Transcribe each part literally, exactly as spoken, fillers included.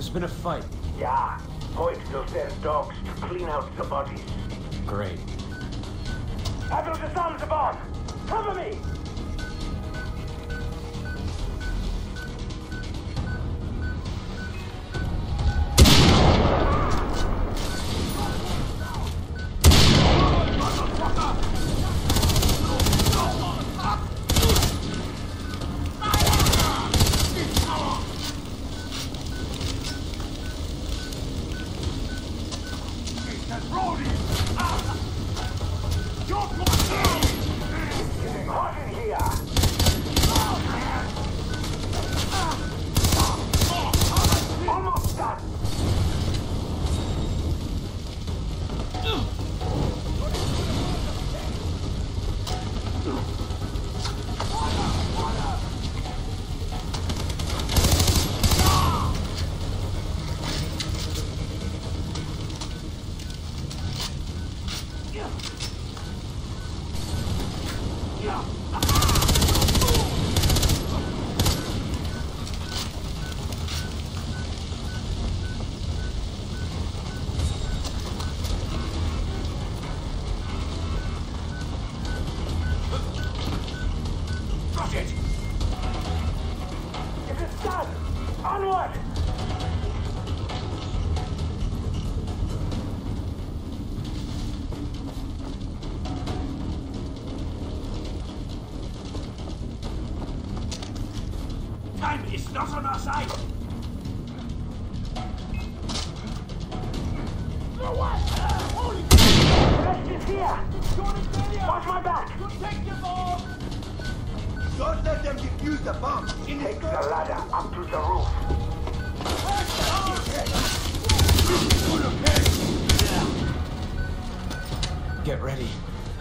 There's been a fight. Yeah. Hoyt will send dogs to clean out the bodies. Great. I will disarm the bomb! Cover me! Not on our side! No one! Holy Rest is here! Watch my back! Take your bomb! Don't let them defuse the bomb! Take the ladder up to the roof. Get ready.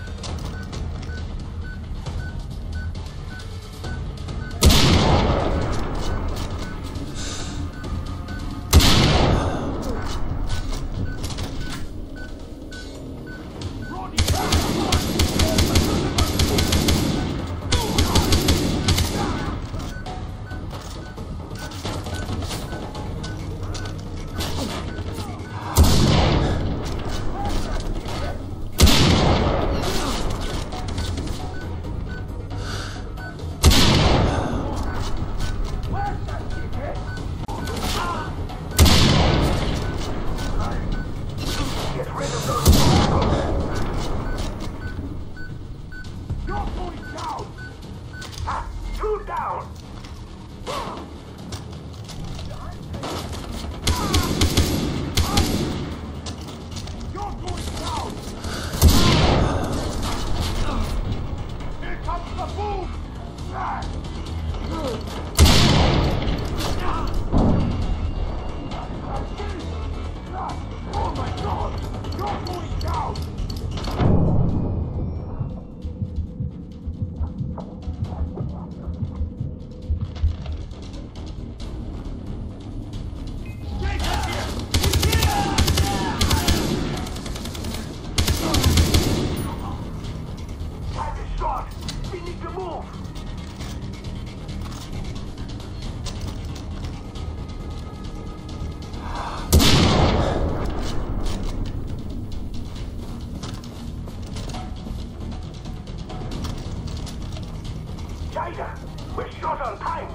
We're short on time!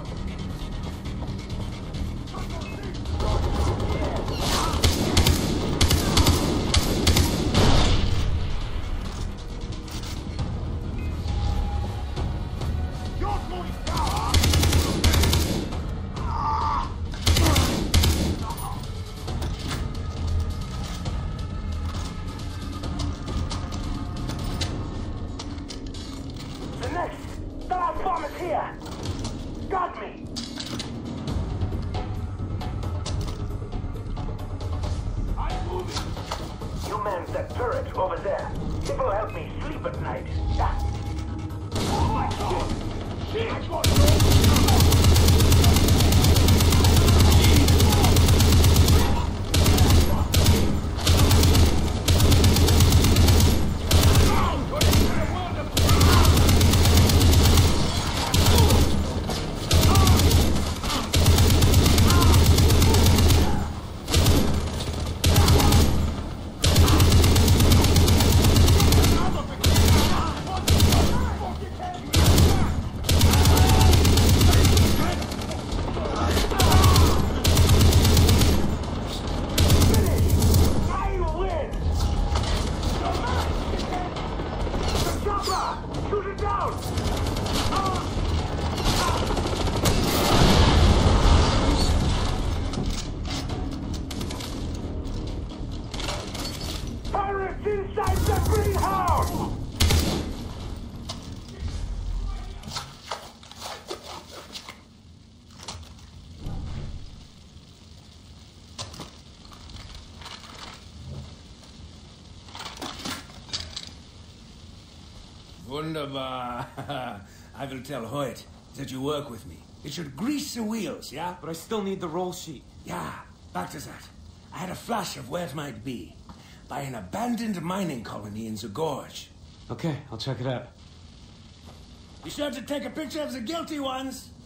wunderbar. I will tell Hoyt that you work with me. It should grease the wheels, yeah? But I still need the roll sheet. Yeah, back to that. I had a flash of where it might be. By an abandoned mining colony in the gorge. Okay, I'll check it out. Be sure to take a picture of the guilty ones.